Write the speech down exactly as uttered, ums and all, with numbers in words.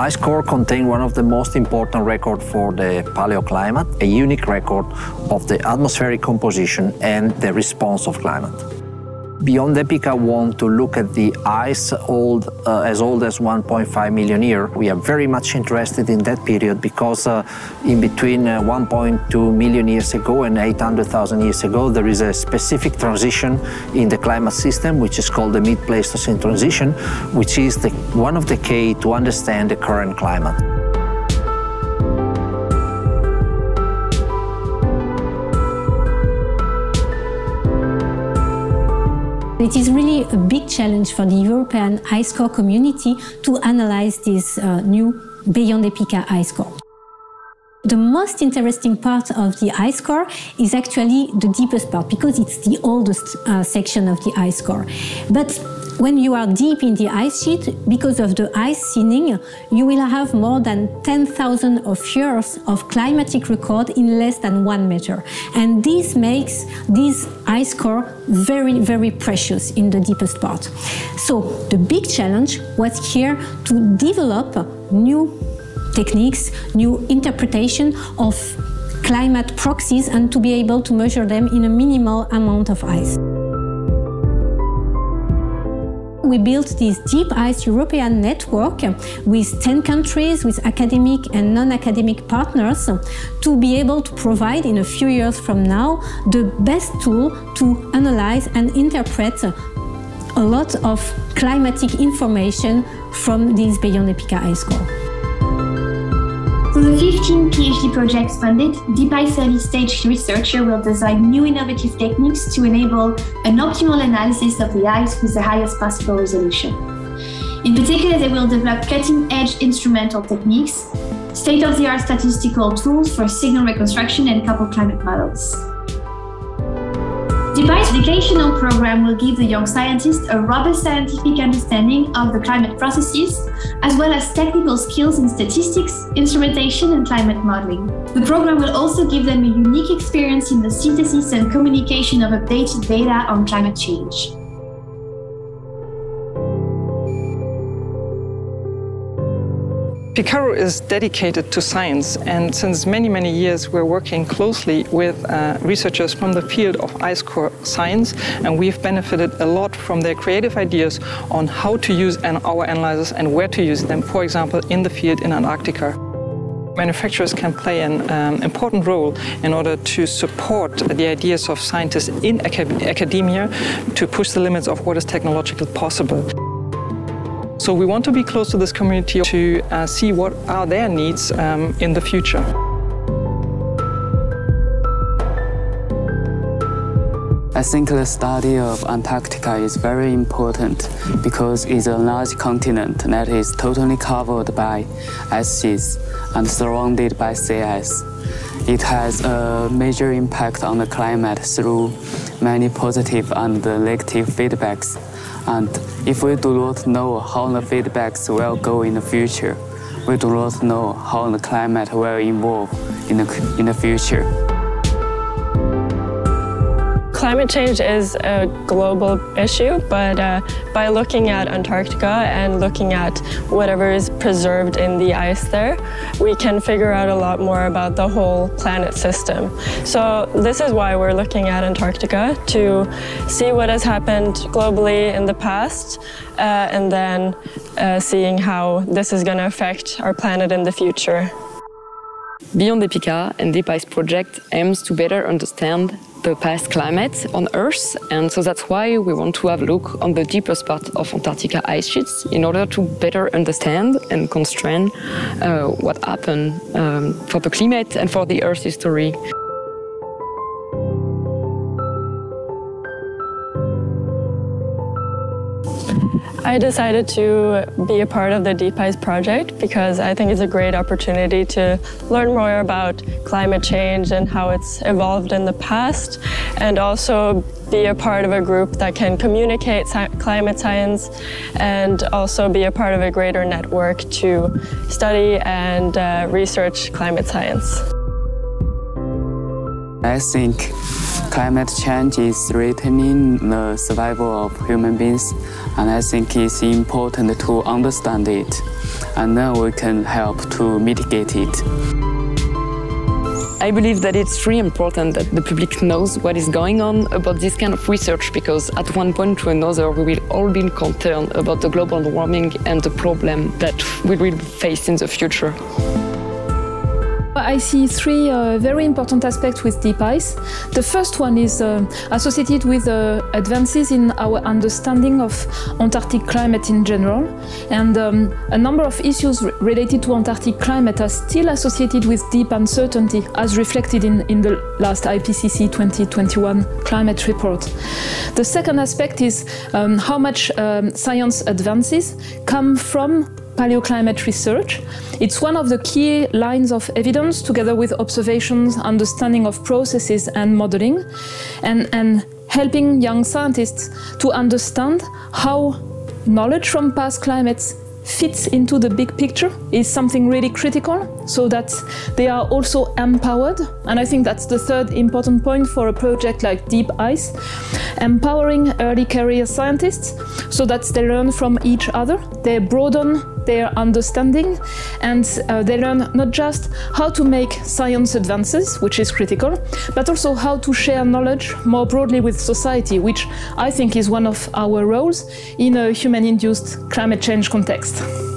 ice core contains one of the most important records for the paleoclimate, a unique record of the atmospheric composition and the response of climate. Beyond EPICA want to look at the ice old, uh, as old as one point five million years. We are very much interested in that period because uh, in between uh, one point two million years ago and eight hundred thousand years ago, there is a specific transition in the climate system, which is called the mid-Pleistocene transition, which is the, one of the key to understand the current climate. It is really a big challenge for the European ice core community to analyze this uh, new Beyond EPICA ice core. The most interesting part of the ice core is actually the deepest part, because it's the oldest uh, section of the ice core. But when you are deep in the ice sheet, because of the ice thinning, you will have more than ten thousand of years of climatic record in less than one meter. And this makes this ice core very, very precious in the deepest part. So the big challenge was here to develop new techniques, new interpretation of climate proxies, and to be able to measure them in a minimal amount of ice. We built this DEEPICE European network with ten countries, with academic and non-academic partners, to be able to provide in a few years from now the best tool to analyze and interpret a lot of climatic information from this Beyond EPICA ice core. For the fifteen PhD projects funded, DEEPICE early-stage researcher will design new innovative techniques to enable an optimal analysis of the ice with the highest possible resolution. In particular, they will develop cutting-edge instrumental techniques, state-of-the-art statistical tools for signal reconstruction and coupled climate models. DEEPICE educational program will give the young scientists a robust scientific understanding of the climate processes, as well as technical skills in statistics, instrumentation, and climate modeling. The program will also give them a unique experience in the synthesis and communication of updated data on climate change. Picaro is dedicated to science, and since many, many years we're working closely with uh, researchers from the field of ice core science, and we've benefited a lot from their creative ideas on how to use an, our analyzers and where to use them, for example, in the field in Antarctica. Manufacturers can play an um, important role in order to support the ideas of scientists in acad academia to push the limits of what is technologically possible. So we want to be close to this community to uh, see what are their needs um, in the future. I think the study of Antarctica is very important because it's a large continent that is totally covered by ice sheets and surrounded by sea ice. It has a major impact on the climate through many positive and negative feedbacks. And if we do not know how the feedbacks will go in the future, we do not know how the climate will evolve in the, in the future. Climate change is a global issue, but uh, by looking at Antarctica and looking at whatever is preserved in the ice there, we can figure out a lot more about the whole planet system. So this is why we're looking at Antarctica, to see what has happened globally in the past, uh, and then uh, seeing how this is going to affect our planet in the future. Beyond EPICA and DEEPICE Project aims to better understand the past climate on Earth, and so that's why we want to have a look on the deepest part of Antarctica ice sheets in order to better understand and constrain uh, what happened um, for the climate and for the Earth history. I decided to be a part of the DEEPICE project because I think it's a great opportunity to learn more about climate change and how it's evolved in the past, and also be a part of a group that can communicate sci climate science and also be a part of a greater network to study and uh, research climate science. I think climate change is threatening the survival of human beings, and I think it's important to understand it, and then we can help to mitigate it. I believe that it's really important that the public knows what is going on about this kind of research, because at one point to another we will all be concerned about the global warming and the problem that we will face in the future. I see three uh, very important aspects with DEEPICE. The first one is uh, associated with uh, advances in our understanding of Antarctic climate in general, and um, a number of issues re related to Antarctic climate are still associated with deep uncertainty, as reflected in, in the last I P C C twenty twenty-one climate report. The second aspect is um, how much um, science advances come from paleoclimate research. It's one of the key lines of evidence, together with observations, understanding of processes and modeling, and, and helping young scientists to understand how knowledge from past climates fits into the big picture is something really critical, so that they are also empowered. And I think that's the third important point for a project like DEEPICE, empowering early career scientists so that they learn from each other, they broaden their understanding, and uh, they learn not just how to make science advances, which is critical, but also how to share knowledge more broadly with society, which I think is one of our roles in a human-induced climate change context.